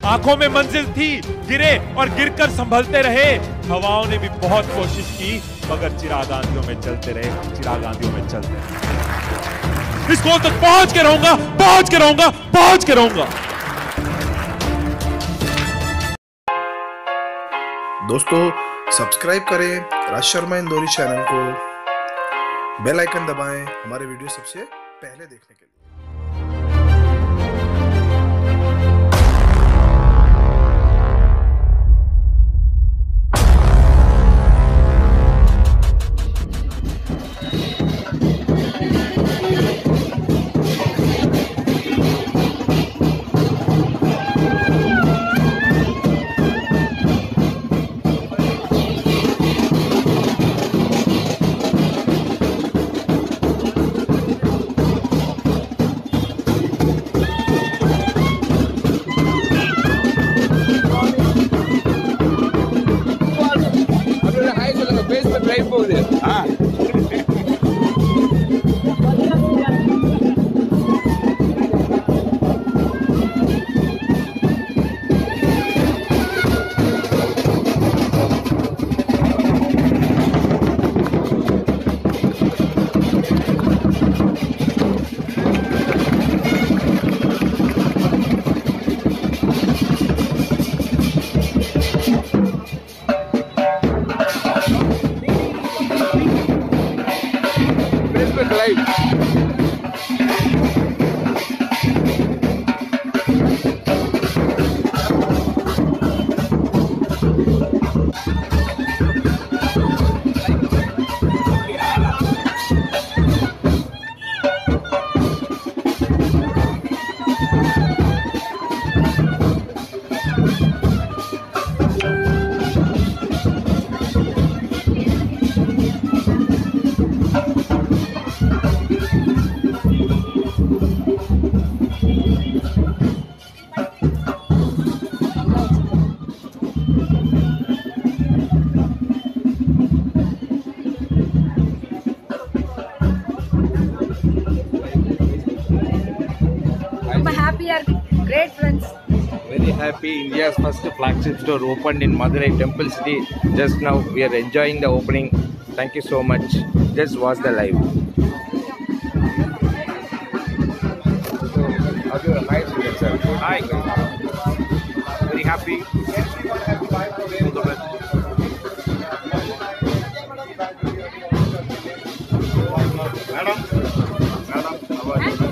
आंखों में मंजिल थी, गिरे और गिरकर संभलते रहे। हवाओं ने भी बहुत कोशिश की, मगर चिराग आंधियों में चलते रहे, चिराग आंधियों में चलते रहे। इस गोल तक पहुंच के रहूंगा, पहुंच के रहूंगा, पहुंच के रहूंगा। दोस्तों सब्सक्राइब करें राज शर्मा इंदौरी चैनल को, बेल आइकन दबाएं हमारे वीडियो सबसे पहले देखने के लिए। Great friends. Very happy. India's first flagship store opened in Madurai Temple City. Just now we are enjoying the opening. Thank you so much. Just watch the live. Hi. Very happy. Madam. How are you?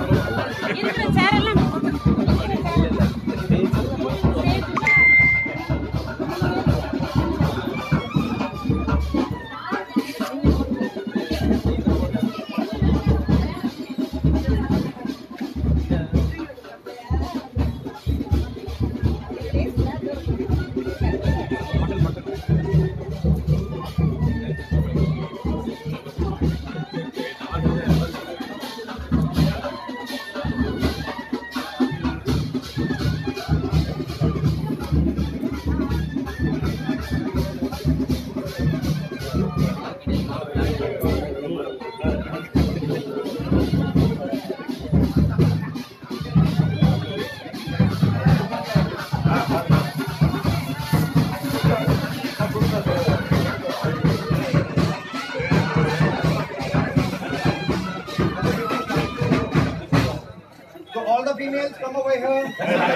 All the females come over here.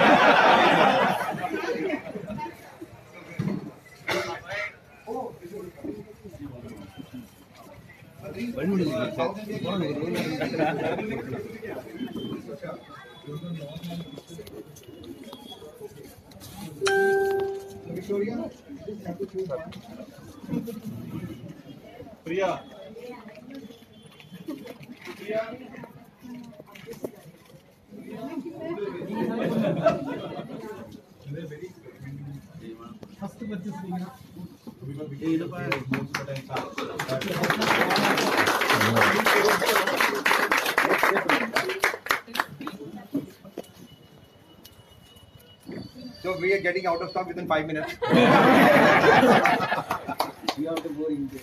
Victoria, have to choose her. Priya. Priya. First purchase so we are getting out of stock within 5 minutes. We have to go into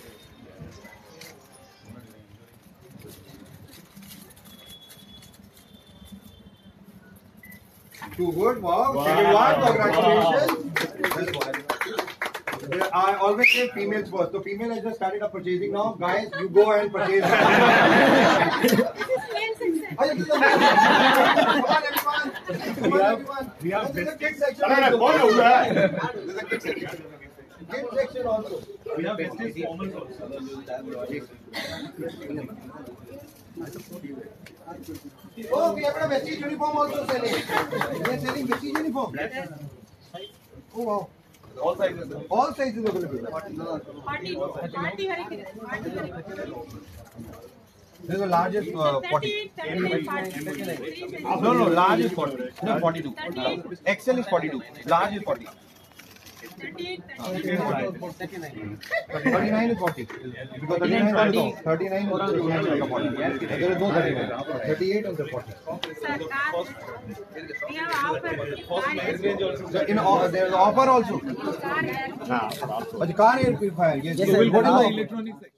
Too good. Wow. Second one. Congratulations. I always say females first. So female has just started up purchasing now. Guys, you go and purchase. This is male section. Come on, everyone. Come on, everyone. we have There's a best- kid section. अरे also. कौन हुआ है? There's a kid section. Kid section also. We have business formals also. Oh, we have a vestige uniform also selling. We are selling vestige uniform. Oh wow. All sizes. All sizes available. Party very good. There's the largest 40. 38, 39, 40. No, large is 40. No, 42. 38. XL is 42. Large is 40. 38, 39 is 40. Because 39 is 39 is 40. There is no 39. 38 and the 40. Sir, car. We have offer. So in there is offer also. Car air. But the car air purifier, yes. You will go to the electronics.